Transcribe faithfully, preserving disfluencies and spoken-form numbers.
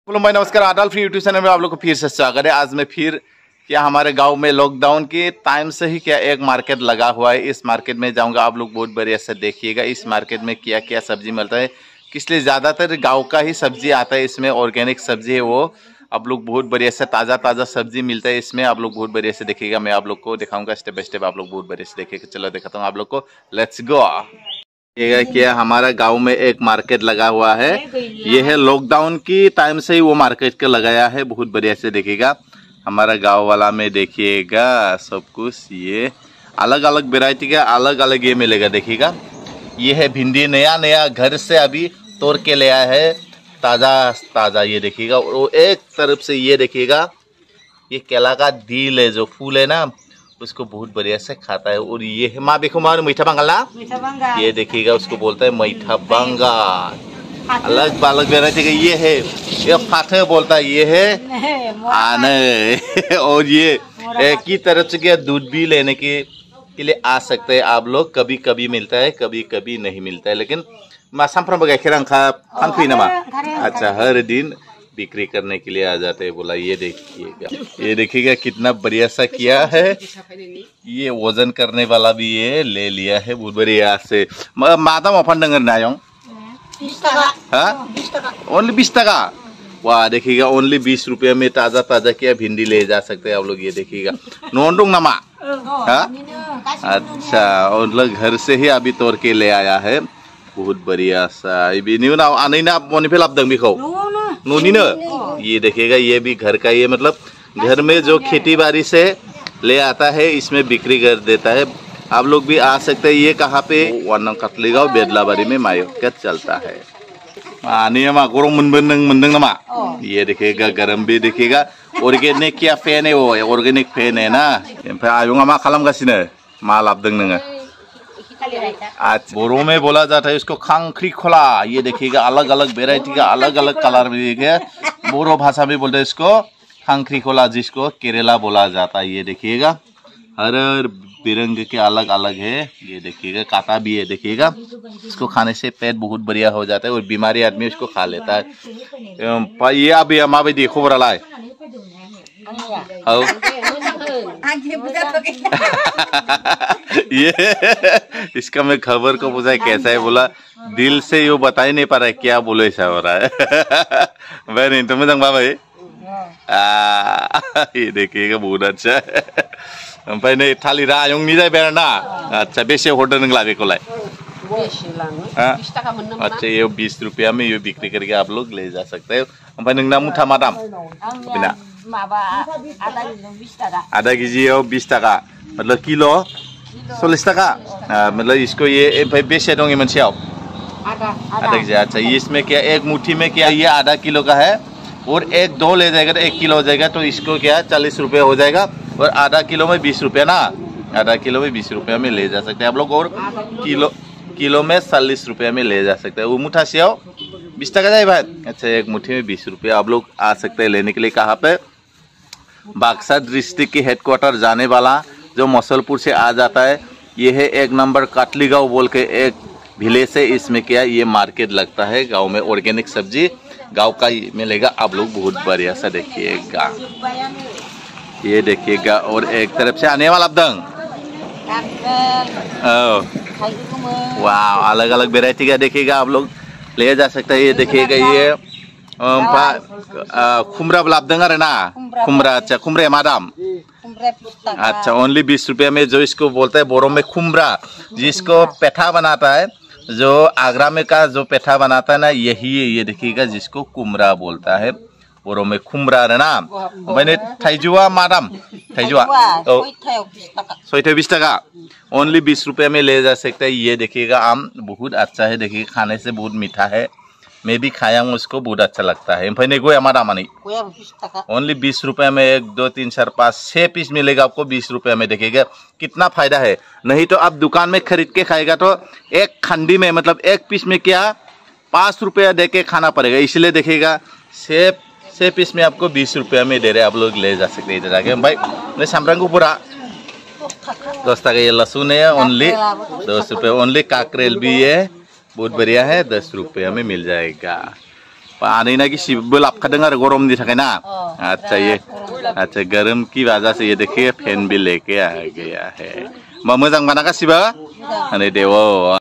बोलो भाई नमस्कार, आडाल फ्री यूट्यूब चैनल में आप लोग को फिर से स्वागत है। आज मैं फिर क्या हमारे गांव में लॉकडाउन के टाइम से ही क्या एक मार्केट लगा हुआ है, इस मार्केट में जाऊंगा। आप लोग बहुत बढ़िया से देखिएगा इस मार्केट में क्या क्या सब्जी मिलता है, किसलिए ज़्यादातर गांव का ही सब्जी आता है। इसमें ऑर्गेनिक सब्जी है, वो आप लोग बहुत बढ़िया से ताज़ा ताज़ा सब्जी मिलता है इसमें। आप लोग बहुत बढ़िया से देखिएगा, मैं आप लोग को दिखाऊंगा स्टेप बाय स्टेप। आप लोग बहुत बढ़िया से देखिएगा। चलो दिखाता हूँ आप लोग को, लेट्स गो। ये क्या हमारा गांव में एक मार्केट लगा हुआ है, ये है लॉकडाउन की टाइम से ही वो मार्केट का लगाया है। बहुत बढ़िया से देखिएगा हमारा गांव वाला में, देखिएगा सब कुछ ये अलग अलग वैरायटी का अलग अलग ये मिलेगा। देखिएगा ये है भिंडी, नया नया घर से अभी तोड़ के ले आया है, ताज़ा ताज़ा। ये देखिएगा, और एक तरफ से ये देखिएगा ये केला का दिल है, जो फूल है ना उसको बहुत बढ़िया से खाता है। और ये है माँ देखो माँ मीठा बंगाल ना, ये देखिएगा उसको बोलता है मीठा बंगाल। अलग अलग वेराइटी का ये है, ये फाटे बोलता है, ये है आने। और ये एक ही तरफ से क्या दूध भी लेने के के लिए आ सकते हैं आप लोग। कभी कभी मिलता है, कभी कभी नहीं मिलता है, लेकिन माँ सामफ्राम गाइखेर अंखा फानफी ना माँ। अच्छा, हर दिन बिक्री करने के लिए आ जाते हैं बोला। ये देखिएगा, ये देखिएगा कितना बढ़िया सा किया है। ये वजन करने वाला भी ये ले लिया है बहुत बढ़िया से। माता मफन डंगर ना आयों ओनली बीस टका। वाह देखिएगा, ओनली बीस रुपया में ताजा ताजा क्या भिंडी ले जा सकते हैं आप लोग। ये देखिएगा नोंडुंग नमा, अच्छा, और लोग घर से ही अभी तोड़ के ले आया है, बहुत बढ़िया सा। नोनी न, ये देखिएगा ये भी घर का, ये मतलब घर में जो खेती बाड़ी से ले आता है इसमें बिक्री कर देता है। आप लोग भी आ सकते हैं। ये कहाँ पे, वन कतलीगांव बेदलाबाड़ी में मार्केट चलता है। ये देखिएगा गरम भी देखिएगा, ऑर्गेनिक क्या फैन है, वो ऑर्गेनिक फैन है ना। आयुंगा मा खालाम गासिनो मा लाबदों नोङो? आज बोरो में बोला जाता है इसको खांख्रिखला। ये देखिएगा अलग अलग वेराइटी का अलग अलग कलर में देखिए, बोरो भाषा में बोलते हैं इसको खांख्रिखला, जिसको केरला बोला जाता है। ये देखिएगा हर बिरंग के अलग अलग है। ये देखिएगा काटा भी है, देखिएगा इसको खाने से पेट बहुत बढ़िया हो जाता है और बीमारी आदमी इसको खा लेता है। ये अभी हम अभी देखो बड़ा लाए ये इसका मैं खबर को पूछा कैसा है, बोला दिल से यो बता ही नहीं पा रहा है क्या बोलो, ऐसा हो रहा है। मैं नहीं तो मैं भाई ये देखिएगा बहुत अच्छा है। ओमफ्राय नै थालिर आयंनि जाहैबाय आरोना। अच्छा बेसे हरदों नोंलाय बेखौलाय? अच्छा ये बीस रुपया में ये बिक्री करके आप लोग ले जा सकते हैं। ओमफ्राय नोंना मुथा मा दाम? बिना आधा केजी बीस टका, मतलब किलो चल्लिस टका। मतलब इसको ये भाई बेसे दं मोनसेयाव? आधा केजी। अच्छा इसमें क्या एक मुट्ठी में क्या ये आधा किलो का है, और एक दो ले जाएगा तो एक किलो हो जाएगा, तो इसको क्या चालीस रुपये हो जाएगा। और आधा किलो में बीस रुपया ना, आधा किलो में बीस रुपया में ले जा सकते हैं आप लोग, और किलो किलो में चालीस रुपया में ले जा सकते हैं। वो मुठा से आओ बीस टका जाए भाई। अच्छा एक मुट्ठी में बीस रुपया। आप लोग आ सकते हैं लेने के लिए। कहाँ पे? बक्सर डिस्ट्रिक्ट की हेडक्वार्टर जाने वाला जो मसलपुर से आ जाता है, ये है एक नंबर कतलीगांव बोल के एक विलेज से। इसमें क्या ये मार्केट लगता है गांव में, ऑर्गेनिक सब्जी गांव का ही मिलेगा। आप लोग बहुत बढ़िया सा देखिएगा, ये देखिएगा। और एक तरफ से आने वाला दंग, वाह अलग अलग वेराइटी का देखिएगा आप लोग ले जा सकते हैं। ये देखिएगा ये खुमरा लाबदों अरे ना, खुमरा। अच्छा खुमरा मा दाम? अच्छा ओनली बीस रुपया में, जो इसको बोलते हैं बोरो में खुमरा, जिसको पेठा बनाता है, जो आगरा में का जो पेठा बनाता है ना, यही है। ये देखिएगा जिसको कुमरा बोलता है, बोरो में खुमरा है ना। मैंने थाइजुआ मादाम, थाइजुआ सौ बीस टका, ओनली बीस रुपये में ले जा सकते हैं। ये देखिएगा आम बहुत अच्छा है, देखिए खाने से बहुत मीठा है, मैं भी खाया हूँ, उसको बहुत अच्छा लगता है। ओमफ्राय गोया मादाम नहीं, ओनली बीस रुपये में एक दो तीन चार पाँच छः पीस मिलेगा आपको बीस रुपये में। देखिएगा कितना फायदा है। नहीं तो आप दुकान में खरीद के खाएगा तो एक खंडी में, मतलब एक पीस में क्या पाँच रुपया दे के खाना पड़ेगा। इसलिए देखिएगा छः छः पीस में आपको बीस रुपया में दे रहे, आप लोग ले जा सकते हैं इधर आके। भाई मैं सामरांग को पूरा दस टका। ये लहसुन है ओनली दस रुपये, ओनली काकरेल भी है बहुत बढ़िया है, दस रुपये में मिल जाएगा। आनै ना गिसिबो लाबखादों आरो गरमनि थाखाय ना अच्छा ये अच्छा गरम की वजह से ये देखिए फैन भी लेके आ गया है मा मोजां बाना गासिबो नै देव